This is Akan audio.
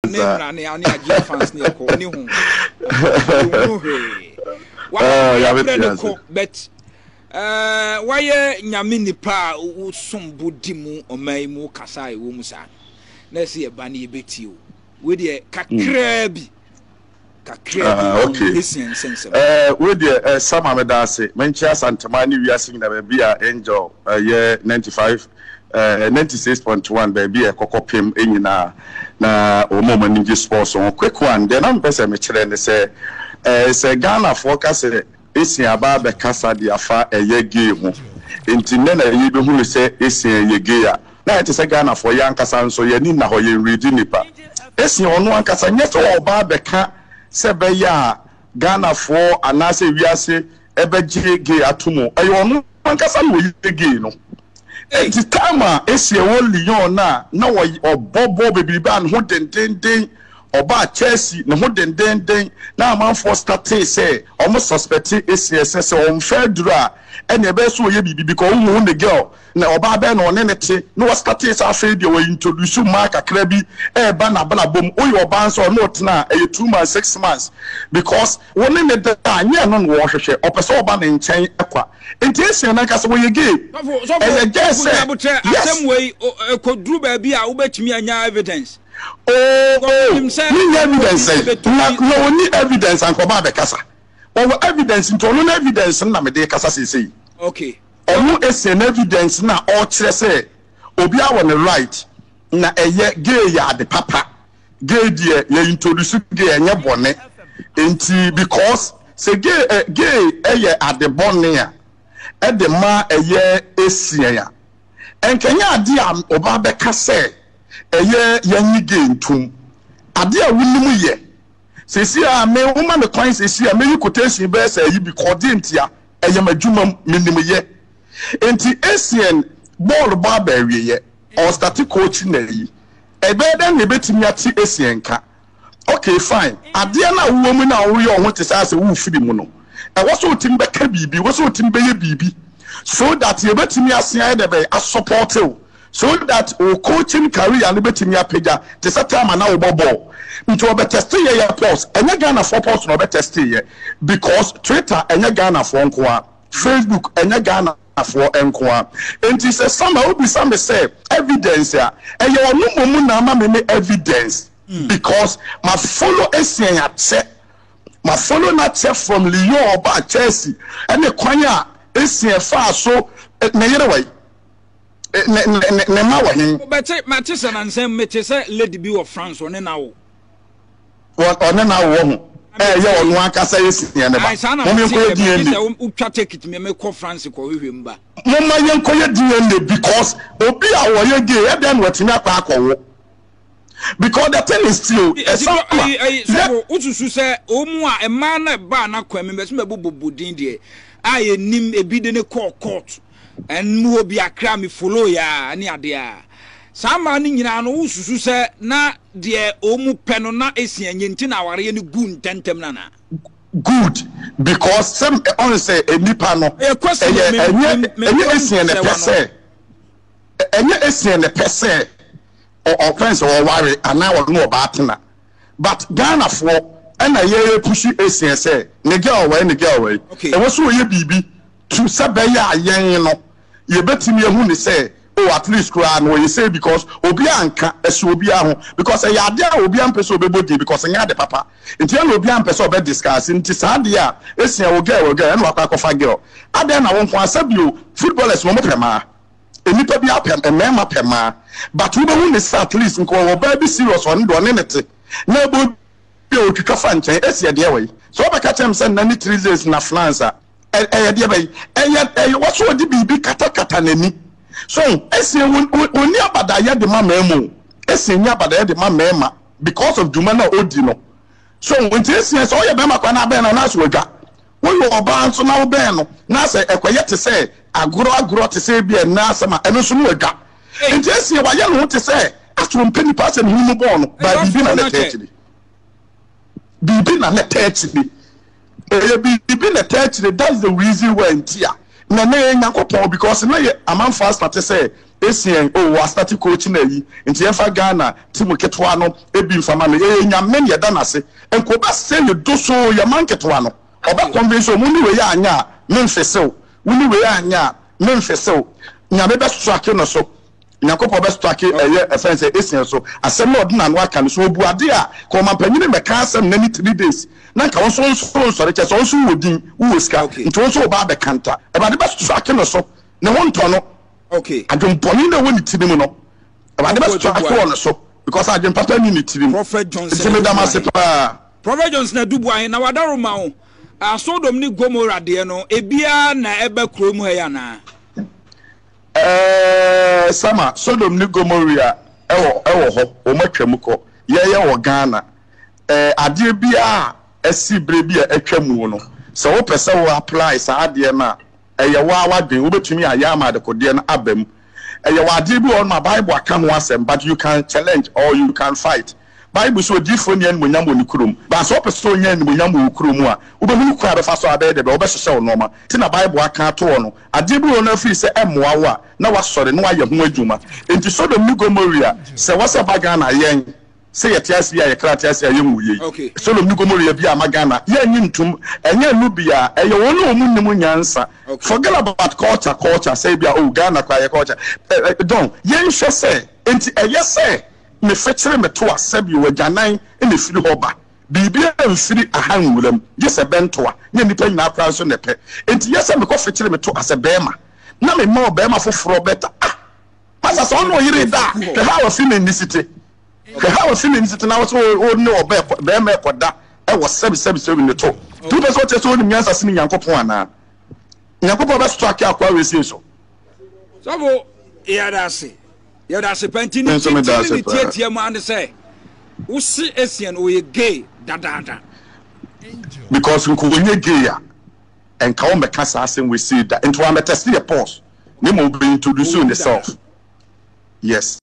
Name na ani agye fans ne ko ni hu. But why nyame nipa usum budi mu omai mu kasa e wo mu sa. Na se e ba na ebeti o. We de kakra bi. Okay. We de sama me da se. Menchia Santamani wiase na ba bia Angel year 95 96.1 baby e kokopem enyina na omo manage sports on quick one then am pese me kire ne say Ghana focus Essien aba be kasa dia fa eye game enti ne na yi be hu say Essien ye game na it say Ghana for yan kasa nso ye ni na ho ye ready nipa Essien ono an kasa nye to oba be ka se be ya Ghana for anase wiase e be ge atomo e ono an kasa no ye game no. Enti time Essien wo Lyon na wo obobo bebiba an ho den oba Chelsea ne ho den na amanfo start say almost suspect Essien say on fair dura and e be so ye bibi because who the girl na oba be na one nete no was start say afei de we introduce mark akra bi e ba na bala bom oyo oba so no tena e 2 months 6 months because one ne de anya no wo hwehwe opese oba ne nchen ekwa enti Essien na kase wo ye game e just say asem we kodru ba bi a wo betimi anya evidence. Oh, ni evidence. No, ni evidence and come back kasa. Or evidence into no evidence na me dey kasa say. Okay. Onu Essien evidence na all kire say obi a on the right na eye gay ya the papa. Gay dey ye introduce gay enye bone. Enti because say gay eye at the bone ya. E the ma eye Essien ya. En kenya ade am oba be kasa eye yanyi gentum ade a wunimu ye sesi a me woman me kwan sesi a me quotation be say yi bi coordinator eye madwuma minimu ye enti Essien ball ba ba wiye or start coach na yi e be dan ne betimi ati Essien ka okay fine ade na wo mu na wo ye o ho te say wo firi mu no e wo so tim be ka bibi wo so tim be ye bibi so that ye betimi asia de be support you so that o coaching career and betimi apeja te setama na obobo nti obe test ye post enya Ghana for post no be test ye because Twitter enya Ghana for nko a Facebook enya Ghana for nko a enti se some obi some say evidence ya eye onu momu na ama me evidence because my follow Essien ya che my follow na che from Lyon or Chelsea and the kwanya Essien fa so na yere wai ne ma wa hin but Matisa na nsem mete say lady bi of France one na wo one na wo ho ye onu aka say Essien ne ba mo me ko di ende u twa ticket me ko France ko hwehwe mba mo ma ye ko ye di ende because obi a wo ye ge e den watimi akwa akwo because the thing is still so ususu say omu a ema na ba na kwa me be bobodin de a ye nim ebi de ne court and mu obi akra me follow ya ani ade a sama ni nyina no ususu se na de omu pe no na Essien nyenti na ware ni gu ntentem na good because some on say enipa no enye Essien ne pese enye Essien ne pese or friends or worry and now no batna but Ghana for and ye push Essien say ne girl way e was so ye bibi to sabaya yen no ye betimi ehu ni say oh at least cry no you say because obi anka ese obi aho because e yade a obi ampese obebodi because nya de papa nti na obi ampese obe discuss nti saade a Essien wo girl na wakwa girl ade na won kwa sabio footballers mo pema enipa bi apem emema pema but we don't need at least nko wo ba bi serious on do ne nete na bo bi o twitwa fa nchen Essien de we so ba ka chem sen na ni 3 days na France de bay what so di bibi kata nani so Essien woni abada ya de mama Essien nya abada ya de mama because of duma na odi no so when Essien so ye be makwa na be na so dwa wo yo oba nso na wo be no na se ekoye te se agoro te se bi na asema eno so no dwa enti Essien wa ye no te se atwo mpani pa se no mu bo no ba bibi na letechiri bibi na letechiri bibi na letechiri that's the reason why ntia na Nyankopon because na ye amanfa start say Essien was starting coaching yi nti ye fa Ghana team ketwa no ebi mfama no ye nyame ye da nase enko ba say ye do so ye man ketwa no oba convention mu ni we ya anya memfesew wuni we ya anya memfesew nyame be strike no so Nyankopon be strike eye offense Essien so asem no na no aka no so obu ade a ko mampanyine me ka asem na ni 3 days na nka won so sori che so wodin wo ska nti won so ba be kanta e ba de be strike no so ne won to no okay adum poni na woni tirim no e ba de be strike won so because adum papa ni tirim Prophet Johnson Prophet Johnson na Boahen na wadaro ma wo asodom ni Gomora de no ebia na ebe krom ha ya na sama Sodom ni Gomora ewo ho o matwam ko ye wo Ghana ade bia esi brebia atwam no so wo pese wo apply sa ade na eye wa wadwen wo betumi ayama de kode na abam eye wa ade bi on my Bible aka ho asem but you can challenge or you can fight Bible so different nyan monyam woni kurom ba so pese so nyan monyam wo kurom a wo be hu kwa be fa so abe de be wo be hyehyɛ wo normal ti na Bible aka to no ade bi on afiri se emoa wo a na wasɔre na wayɛ ho adwuma enti Sodom ni Gomora se wasa bagana yen se yetiasi ya yekratiasi ya muye Sodom ni Gomora bi amagana yen ntum enye nu bia eye wonu omunnim nyansa forget about culture say bia o Ghana kwa ye culture don yen hwɛ se enti eye se me fetire me to asabi wo gyanan e me firi hoba bibia mfiri ahanwuram yese bentoa nye nipa nyina akra so nepe enti yese me ko fetire me to asebema na me ma obema foforo beta pasa so no yire da ke ha wa feeling ni city ke ha wa feeling ni city na so o ne obema ekoda e wo sebi ne to tu be so te so ni nyansa sini Nyankopon ana Nyankopon be strike akwa we sin so bo yadase pantini ni tietie mu ande say wo si Essien o ye gay dadada because nko wonye gay a enka wo meka sa asem we see that into am test the pause name will be introducing yourself yes